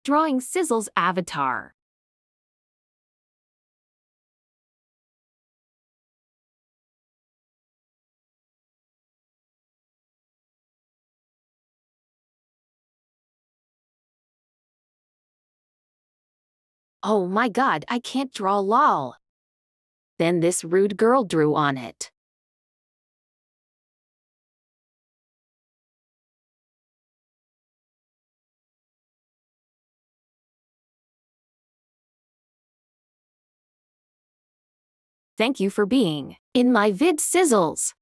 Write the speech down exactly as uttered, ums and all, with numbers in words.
Drawing Sizzle's avatar. Oh my god, I can't draw lol. Then this rude girl drew on it. Thank you for being in my vid Sizzles.